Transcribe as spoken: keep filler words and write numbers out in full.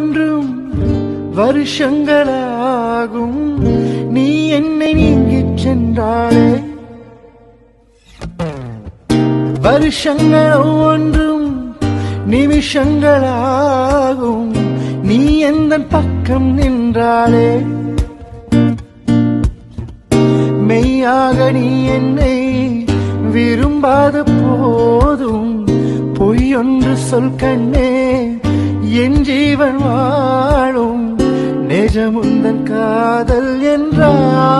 ஒவ்வொன்றும் வருஷங்களாகும். நீ என்னை நீங்கிச் சென்றாளே. வருஷங்கள் ஒவ்வொன்றும் நிமிஷங்களாகும். நீ எந்தன் பக்கம் நின்றாளே. மெய்யாக நீ என்னை விரும்பாத போதும் பொய்யொன்று சொல் கண்ணே, என் ஜீவன் வாழும் நிஜமுந்தன் காதல் என்றால்